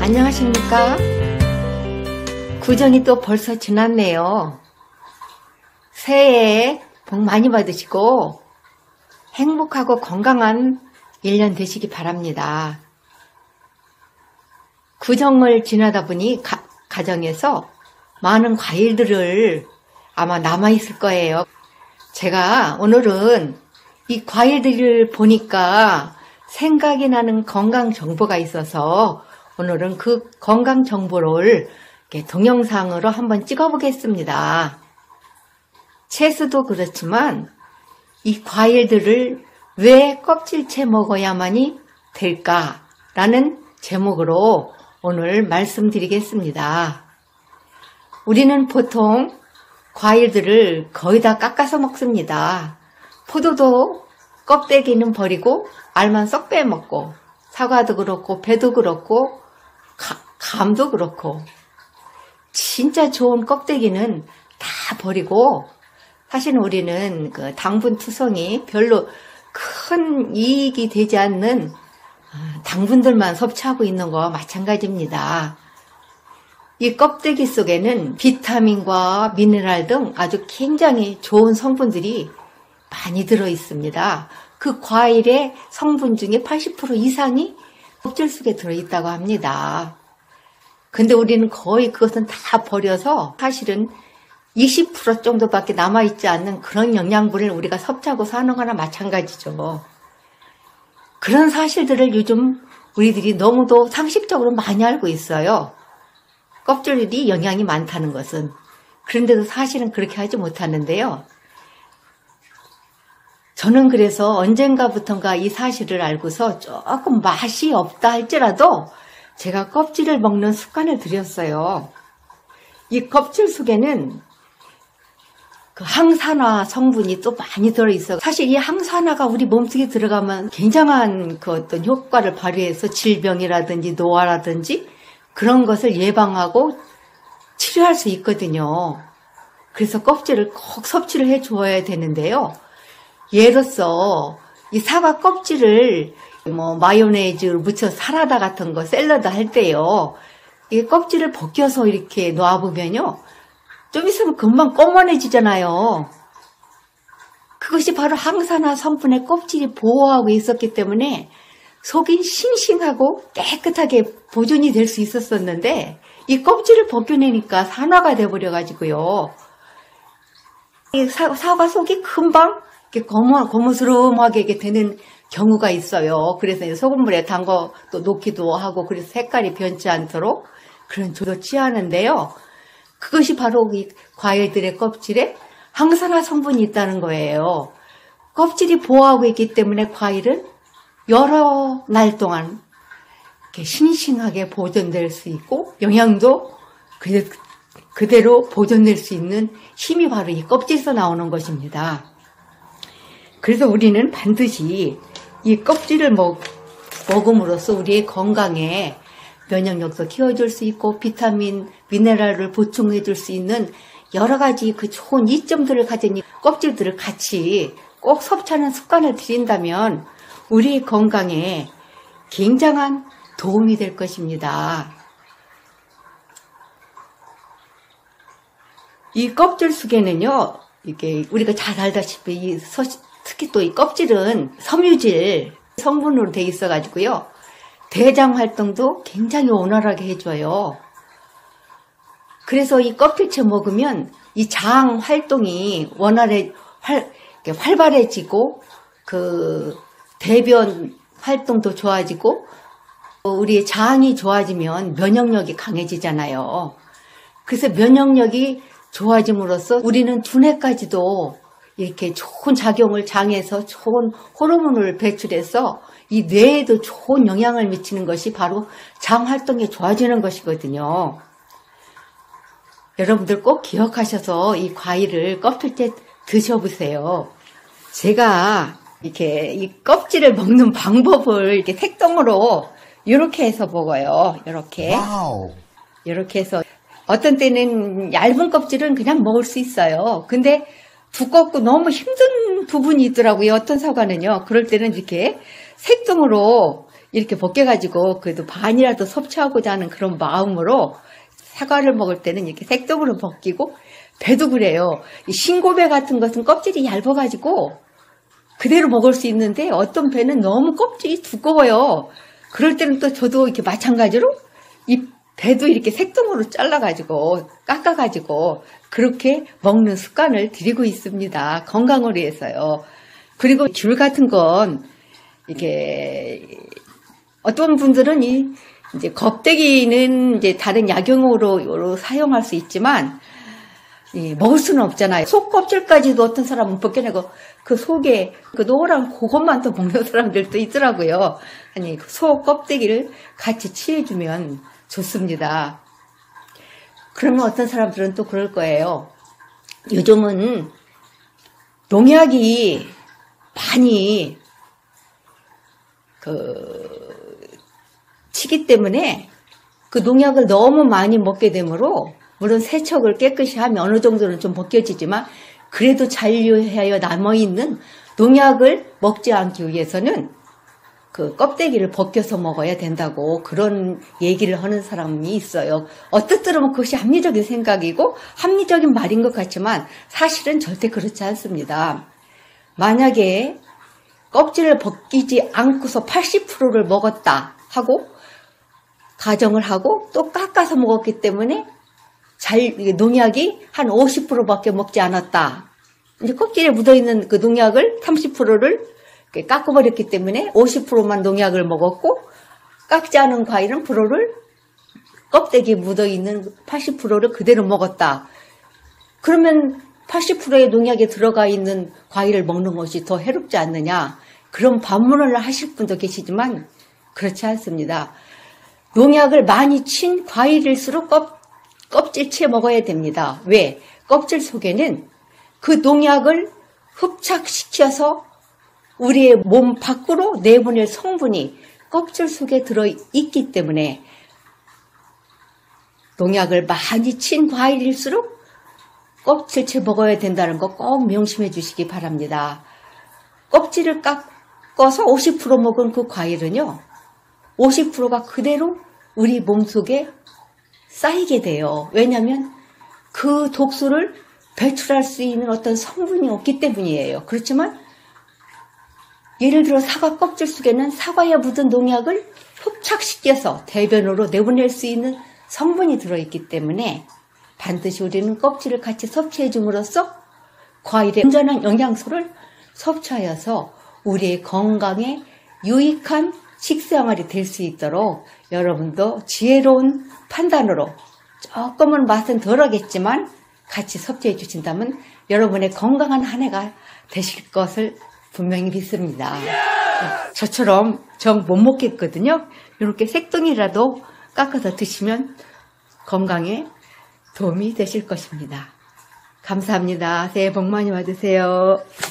안녕하십니까? 구정이 또 벌써 지났네요. 새해에 복 많이 받으시고 행복하고 건강한 1년 되시기 바랍니다. 구정을 지나다 보니 가정에서 많은 과일들을 아마 남아있을 거예요. 제가 오늘은 이 과일들을 보니까 생각이 나는 건강 정보가 있어서 오늘은 그 건강 정보를 동영상으로 한번 찍어 보겠습니다. 채소도 그렇지만 이 과일들을 왜 껍질째 먹어야만이 될까라는 제목으로 오늘 말씀드리겠습니다. 우리는 보통 과일들을 거의 다 깎아서 먹습니다. 포도도 껍데기는 버리고 알만 쏙 빼먹고, 사과도 그렇고 배도 그렇고 감도 그렇고, 진짜 좋은 껍데기는 다 버리고, 사실 우리는 그 당분 투성이 별로 큰 이익이 되지 않는 당분들만 섭취하고 있는 거와 마찬가지입니다. 이 껍데기 속에는 비타민과 미네랄 등 아주 굉장히 좋은 성분들이 많이 들어 있습니다. 그 과일의 성분 중에 80% 이상이 껍질 속에 들어있다고 합니다. 근데 우리는 거의 그것은 다 버려서 사실은 20% 정도밖에 남아있지 않는 그런 영양분을 우리가 섭취하고 사는 거나 마찬가지죠. 그런 사실들을 요즘 우리들이 너무도 상식적으로 많이 알고 있어요. 껍질이 영양이 많다는 것은. 그런데도 사실은 그렇게 하지 못하는데요. 저는 그래서 언젠가부턴가 이 사실을 알고서 조금 맛이 없다 할지라도 제가 껍질을 먹는 습관을 들였어요. 이 껍질 속에는 그 항산화 성분이 또 많이 들어있어요. 사실 이 항산화가 우리 몸속에 들어가면 굉장한 그 어떤 효과를 발휘해서 질병이라든지 노화라든지 그런 것을 예방하고 치료할 수 있거든요. 그래서 껍질을 꼭 섭취를 해 주어야 되는데요. 예로서 이 사과 껍질을 마요네즈를 묻혀서 사라다 같은 거 샐러드 할 때요. 이 껍질을 벗겨서 이렇게 놔보면요. 좀 있으면 금방 꺼먼해지잖아요. 그것이 바로 항산화 성분의 껍질이 보호하고 있었기 때문에 속이 싱싱하고 깨끗하게 보존이 될 수 있었었는데 이 껍질을 벗겨내니까 산화가 돼버려가지고요. 이 사과 속이 금방 이렇게 고무스름하게 이렇게 되는 경우가 있어요. 그래서 소금물에 담궈 또 놓기도 하고, 그래서 색깔이 변치 않도록 그런 조도 취하는데요. 그것이 바로 이 과일들의 껍질에 항산화 성분이 있다는 거예요. 껍질이 보호하고 있기 때문에 과일은 여러 날 동안 이렇게 싱싱하게 보존될 수 있고, 영양도 그대로 보존될 수 있는 힘이 바로 이 껍질에서 나오는 것입니다. 그래서 우리는 반드시 이 껍질을 먹음으로써 우리의 건강에 면역력도 키워줄 수 있고 비타민, 미네랄을 보충해 줄 수 있는 여러 가지 그 좋은 이점들을 가진 이 껍질들을 같이 꼭 섭취하는 습관을 들인다면 우리의 건강에 굉장한 도움이 될 것입니다. 이 껍질 속에는요, 이게 우리가 잘 알다시피 특히 또 이 껍질은 섬유질 성분으로 되어 있어가지고요. 대장 활동도 굉장히 원활하게 해줘요. 그래서 이 껍질째 먹으면 이 장 활동이 활발해지고 그 대변 활동도 좋아지고 우리의 장이 좋아지면 면역력이 강해지잖아요. 그래서 면역력이 좋아짐으로써 우리는 두뇌까지도 이렇게 좋은 작용을 장에서 좋은 호르몬을 배출해서 이 뇌에도 좋은 영향을 미치는 것이 바로 장 활동이 좋아지는 것이거든요. 여러분들 꼭 기억하셔서 이 과일을 껍질째 드셔보세요. 제가 이렇게 이 껍질을 먹는 방법을 이렇게 색동으로 이렇게 해서 먹어요. 이렇게. 와우. 이렇게 해서 어떤 때는 얇은 껍질은 그냥 먹을 수 있어요. 근데 두껍고 너무 힘든 부분이 있더라고요. 어떤 사과는요. 그럴 때는 이렇게 색종으로 이렇게 벗겨가지고 그래도 반이라도 섭취하고자 하는 그런 마음으로 사과를 먹을 때는 이렇게 색동으로 벗기고, 배도 그래요. 이 신고배 같은 것은 껍질이 얇아가지고 그대로 먹을 수 있는데 어떤 배는 너무 껍질이 두꺼워요. 그럴 때는 또 저도 이렇게 마찬가지로 이 배도 이렇게 색동으로 잘라가지고 깎아가지고 그렇게 먹는 습관을 들이고 있습니다. 건강을 위해서요. 그리고 귤 같은 건 이게 어떤 분들은 이제 껍데기는 이제 다른 약용으로 사용할 수 있지만 먹을 수는 없잖아요. 속 껍질까지도 어떤 사람은 벗겨내고 그 속에 그 노란 그것만 또 먹는 사람들도 있더라고요. 아니 속 껍데기를 같이 취해주면 좋습니다. 그러면 어떤 사람들은 또 그럴 거예요. 요즘은 농약이 많이 치기 때문에 그 농약을 너무 많이 먹게 되므로, 물론 세척을 깨끗이 하면 어느 정도는 좀 벗겨지지만 그래도 잔류하여 남아있는 농약을 먹지 않기 위해서는 그 껍데기를 벗겨서 먹어야 된다고 그런 얘기를 하는 사람이 있어요. 어떻게 들으면 그것이 합리적인 생각이고 합리적인 말인 것 같지만 사실은 절대 그렇지 않습니다. 만약에 껍질을 벗기지 않고서 80%를 먹었다 하고 가정을 하고 또 깎아서 먹었기 때문에 농약이 한 50%밖에 먹지 않았다. 이제 껍질에 묻어있는 그 농약을 30%를 깎아버렸기 때문에 50%만 농약을 먹었고, 깎지 않은 과일은 프로를 껍데기에 묻어있는 80%를 그대로 먹었다. 그러면 80%의 농약에 들어가 있는 과일을 먹는 것이 더 해롭지 않느냐, 그런 반문을 하실 분도 계시지만 그렇지 않습니다. 농약을 많이 친 과일일수록 껍질째 먹어야 됩니다. 왜? 껍질 속에는 그 농약을 흡착시켜서 우리의 몸 밖으로 내보낼 성분이 껍질 속에 들어있기 때문에 농약을 많이 친 과일일수록 껍질째 먹어야 된다는 거 꼭 명심해 주시기 바랍니다. 껍질을 깎아서 50% 먹은 그 과일은요, 50%가 그대로 우리 몸속에 쌓이게 돼요. 왜냐하면 그 독소를 배출할 수 있는 어떤 성분이 없기 때문이에요. 그렇지만 예를 들어 사과 껍질 속에는 사과에 묻은 농약을 흡착시켜서 대변으로 내보낼 수 있는 성분이 들어있기 때문에 반드시 우리는 껍질을 같이 섭취해 줌으로써 과일의 온전한 영양소를 섭취하여서 우리의 건강에 유익한 식생활이 될 수 있도록 여러분도 지혜로운 판단으로 조금은 맛은 덜하겠지만 같이 섭취해 주신다면 여러분의 건강한 한 해가 되실 것을 분명히 믿습니다. 저처럼 정 못 먹겠거든요. 이렇게 색동이라도 깎아서 드시면 건강에 도움이 되실 것입니다. 감사합니다. 새해 복 많이 받으세요.